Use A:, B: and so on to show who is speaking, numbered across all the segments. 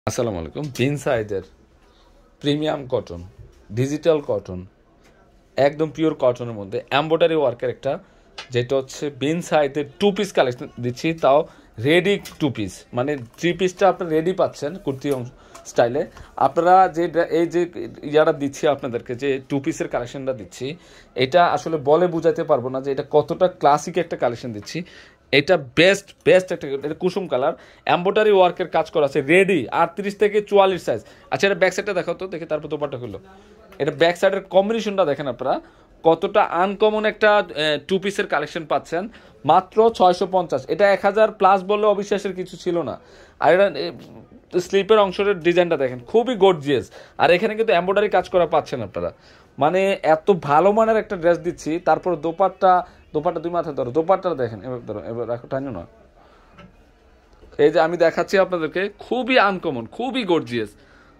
A: আসসালামু আলাইকুম। বিন সাইজের প্রিমিয়াম কটন, ডিজিটাল কটন, একদম পিওর কটনের মধ্যে এমব্রয়ডারি ওয়ার্কের একটা, যেটা হচ্ছে বিন সাইজের 2 পিস কালেকশন দিচ্ছি, তাও রেডি 2 পিস, মানে 3 পিসটা আপনারা রেডি পাচ্ছেন কুর্তি স্টাইলে। আপনারা যে এই যে ইয়াটা দিচ্ছি আপনাদেরকে, যে 2 পিসের কালেকশনটা দিচ্ছি, এটা আসলে বলে বোঝাতে পারবো না যে এটা কতটা ক্লাসিক একটা কালেকশন দিচ্ছি। এটা বেস্ট একটা, এটা কুসুম কালার, এমব্রয়ডারি ওয়ার্কের কাজ করা আছে, রেডি 38 থেকে 44 সাইজ। আচ্ছা, এটা ব্যাক সাইডটা দেখাও তো দেখি, তারপর দোপাট্টা খুললো। এটা ব্যাক সাইডের কম্বিনেশনটা দেখেন আপনারা, কতটা আনকমন একটা 2 পিসের কালেকশন পাচ্ছেন মাত্র 650। এটা 1000 প্লাস বললে অবিশ্বাসের কিছু ছিল না। আর এটা স্লিপের অংশের ডিজাইনটা দেখেন, খুবই গর্জিয়াস। আর এখানে কিন্তু এমব্রয়ডারি কাজ করা পাচ্ছেন আপনারা, মানে এত ভালো মানের একটা ড্রেস দিচ্ছি। তারপর দোপাট্টা 2 মাথায় ধরো, দোপাট্টা দেখেন, এবার রাখো, টানো না। এই যে আমি দেখাচ্ছি আপনাদেরকে, খুবই আনকমন, খুবই গর্জিয়াস,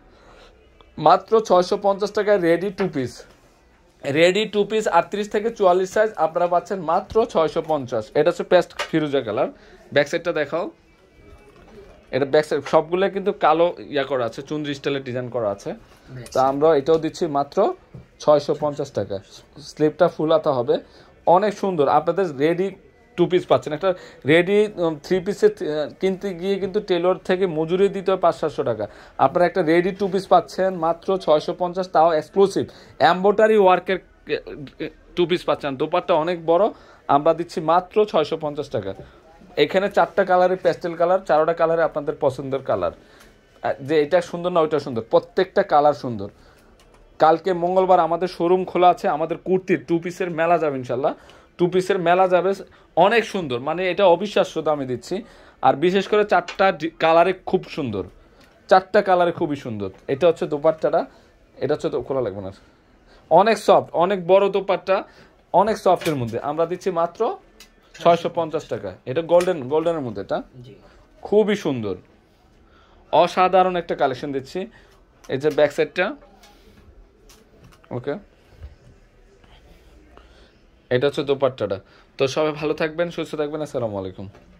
A: মাত্র 650 টাকায় রেডি 2 পিস। রেডি 2 পিস 38 থেকে 44 সাইজ আপনারা পাচ্ছেন মাত্র 650। এটা হচ্ছে পেস্ট ফিরোজা কালার। ব্যাক সাইডটা দেখাও। এটা ব্যাক সাইড সবগুলো কিন্তু কালো ইয়া করা আছে, চুনরি স্টাইলের ডিজাইন করা আছে। তা আমরা এটাও দিচ্ছি মাত্র 650 টাকা। স্লিপটা ফুল হাতা হবে, অনেক সুন্দর। আপনাদের রেডি 2 পিস পাচ্ছেন। একটা রেডি 3 পিসে কিনতে গিয়ে কিন্তু টেলর থেকে মজুরি দিতে হয় 500-700 টাকা। আপনারা একটা রেডি 2 পিস পাচ্ছেন মাত্র 650, তাও এক্সক্লুসিভ এমব্রয়ডারি ওয়ার্কের 2 পিস পাচ্ছেন। দোপাট্টা অনেক বড়, আমরা দিচ্ছি মাত্র 650 টাকা। এখানে 4টা কালারের প্যাস্টেল কালার, 4টা কালারে আপনাদের পছন্দের কালার, যে এটা সুন্দর না ওইটা সুন্দর, প্রত্যেকটা কালার সুন্দর। কালকে মঙ্গলবার আমাদের শোরুম খোলা আছে, আমাদের কুর্তির 2 পিসের মেলা যাবে ইনশাল্লাহ। 2 পিসের মেলা যাবে, অনেক সুন্দর, মানে এটা অবিশ্বাস্য দামে দিচ্ছি। আর বিশেষ করে 4টা কালারে খুব সুন্দর, 4টা কালারে খুবই সুন্দর। এটা হচ্ছে দোপাট্টাটা, এটা হচ্ছে তো খোলা লাগবে না, অনেক সফট, অনেক বড় দোপাট্টা, অনেক সফটের মধ্যে আমরা দিচ্ছি মাত্র 650 টাকা। এটা গোল্ডেনের মধ্যে, এটা খুবই সুন্দর, অসাধারণ একটা কালেকশন দিচ্ছি। এই যে ব্যাক সাইডটা, ওকে, এটা হচ্ছে দোপাট্টাটা। তো সবাই ভালো থাকবেন, সুস্থ থাকবেন। আসসালামু আলাইকুম।